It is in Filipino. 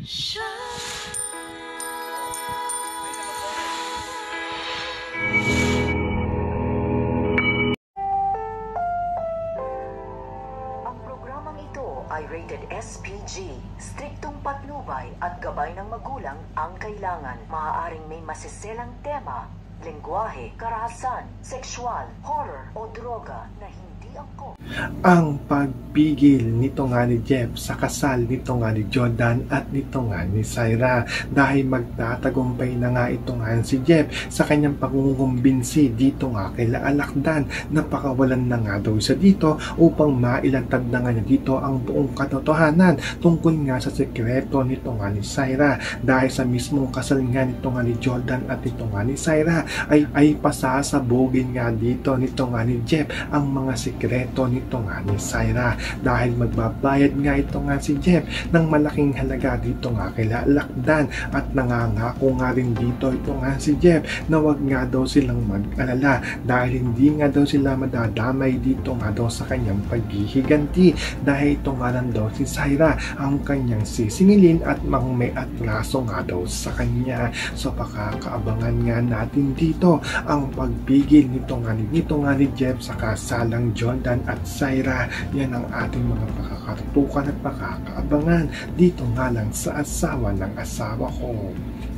Ang programang ito ay rated SPG. Striktong patnubay at gabay ng magulang ang kailangan. Maaaring may masiselang tema, lengguwahe, karahasan, sexual, horror o droga na hindi angkop. Ang pagpigil nito nga ni Jeff sa kasal nito nga ni Jordan at nito nga ni Syra, dahil magtatagumpay na nga ito nga si Jeff sa kanyang pangungumbinsi dito nga kay Alakdan. Napakawalan na nga daw siya dito upang mailantad na nga niya dito ang buong katotohanan tungkol nga sa sekreto nito nga ni Syra, dahil sa mismong kasal nga nito nga ni Jordan at nito nga ni Syra ay pasasabugin nga dito nito nga ni Jeff ang mga sekreto nito nga ni Syra, dahil magbabayad nga ito nga si Jeff ng malaking halaga dito nga kay Alakdan, at nangangako nga rin dito ito nga si Jeff na wag nga daw silang mag-alala dahil hindi nga daw sila madadamay dito nga daw sa kanyang paghihiganti, dahil ito nga lang daw si Syra ang kanyang sisingilin at may atraso nga daw sa kanya. So pakakaabangan nga natin dito ang pagpigil nito nga ni Jeff sa kasalang Jordan at Syra. Yan ang ating mga pakakatutukan at pakakaabangan dito nga lang sa Asawa ng Asawa Ko.